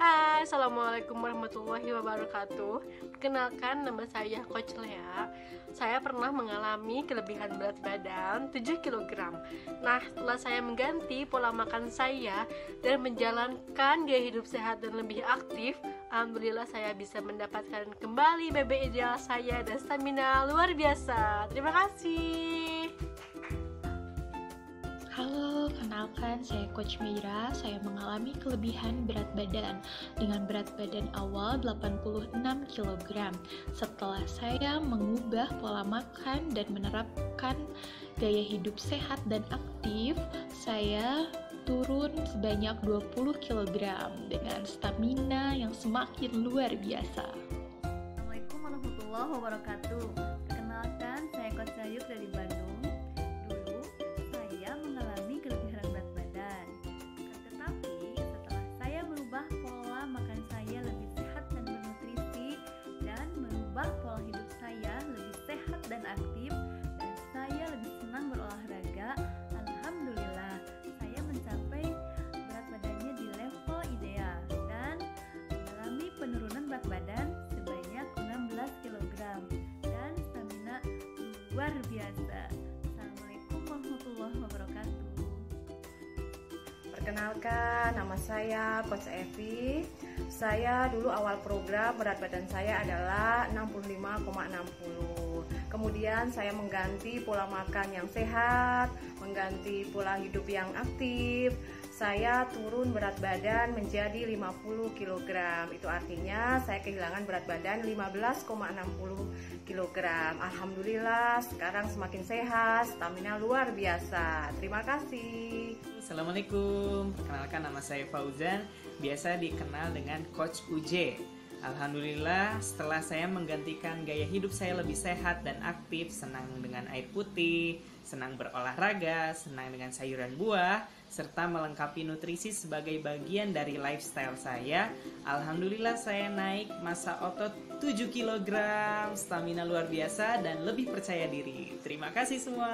Hai, Assalamualaikum warahmatullahi wabarakatuh. Perkenalkan, nama saya Coach Lea. Saya pernah mengalami kelebihan berat badan 7 kg. Nah, setelah saya mengganti pola makan saya dan menjalankan gaya hidup sehat dan lebih aktif, alhamdulillah saya bisa mendapatkan kembali BB ideal saya dan stamina luar biasa. Terima kasih. Halo, kenalkan saya Coach Meira. Saya mengalami kelebihan berat badan dengan berat badan awal 86 kg. Setelah saya mengubah pola makan dan menerapkan gaya hidup sehat dan aktif, saya turun sebanyak 20 kg dengan stamina yang semakin luar biasa. Assalamualaikum warahmatullahi wabarakatuh. Perkenalkan, saya Coach Sayuk dari Bandung. Mengalami kelebihan berat badan, tetapi setelah saya merubah pola makan saya lebih sehat dan bernutrisi dan merubah pola hidup saya lebih sehat dan aktif, dan saya lebih senang berolahraga, alhamdulillah saya mencapai berat badannya di level ideal dan mengalami penurunan berat badan sebanyak 16 kg dan stamina luar biasa. Warahmatullahi wabarakatuh. Perkenalkan, nama saya Coach Evi. Saya dulu awal program berat badan saya adalah 65,60. Kemudian saya mengganti pola makan yang sehat, mengganti pola hidup yang aktif. Saya turun berat badan menjadi 50 kg. Itu artinya saya kehilangan berat badan 15,60 kg. Alhamdulillah sekarang semakin sehat, stamina luar biasa. Terima kasih. Assalamualaikum, perkenalkan nama saya Fauzan, biasa dikenal dengan Coach UJ. Alhamdulillah setelah saya menggantikan gaya hidup saya lebih sehat dan aktif, senang dengan air putih, senang berolahraga, senang dengan sayuran buah, serta melengkapi nutrisi sebagai bagian dari lifestyle saya. Alhamdulillah saya naik massa otot 7 kg, stamina luar biasa dan lebih percaya diri. Terima kasih semua.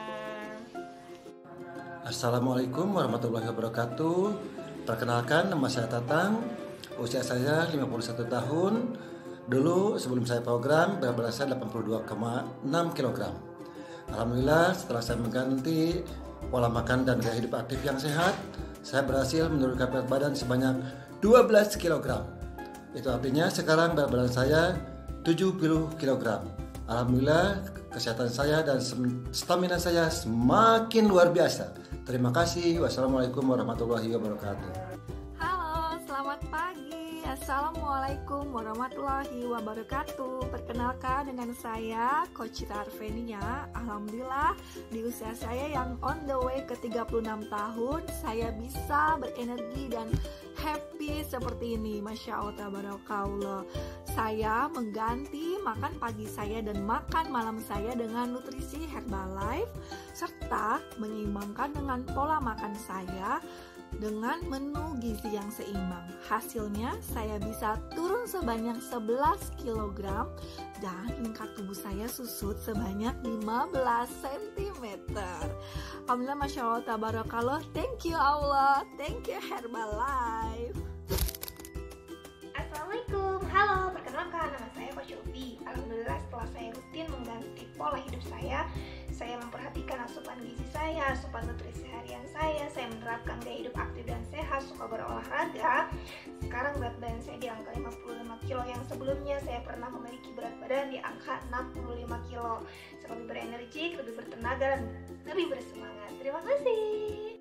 Assalamualaikum warahmatullahi wabarakatuh. Perkenalkan, nama saya Tatang. Usia saya 51 tahun. Dulu sebelum saya program berat badan saya 82,6 kg. Alhamdulillah setelah saya mengganti pola makan dan gaya hidup aktif yang sehat, saya berhasil menurunkan berat badan sebanyak 12 kg. Itu artinya sekarang berat badan saya 70 kg. Alhamdulillah kesehatan saya dan stamina saya semakin luar biasa. Terima kasih. Wassalamualaikum warahmatullahi wabarakatuh. Halo, selamat pagi. Assalamualaikum warahmatullahi wabarakatuh. Perkenalkan dengan saya Coach Cita Arvenia. Alhamdulillah di usia saya yang on the way ke 36 tahun, saya bisa berenergi dan happy seperti ini. Masya Allah, tabarakallah. Saya mengganti makan pagi saya dan makan malam saya dengan nutrisi Herbalife, serta menyeimbangkan dengan pola makan saya dengan menu gizi yang seimbang. Hasilnya saya bisa turun sebanyak 11 kg dan tingkat tubuh saya susut sebanyak 15 cm. Alhamdulillah, Masya Allah, tabarakallah. Thank you Allah, thank you Herbalife. Assalamualaikum, halo, perkenalkan nama saya Coach Upi. Alhamdulillah setelah saya rutin mengganti pola hidup saya memperhatikan asupan gizi saya, asupan nutrisi harian saya menerapkan gaya hidup aktif dan sehat, suka berolahraga. Sekarang berat badan saya di angka 55 kilo, yang sebelumnya saya pernah memiliki berat badan di angka 65 kilo. Saya lebih berenergi, lebih bertenaga, dan lebih bersemangat. Terima kasih.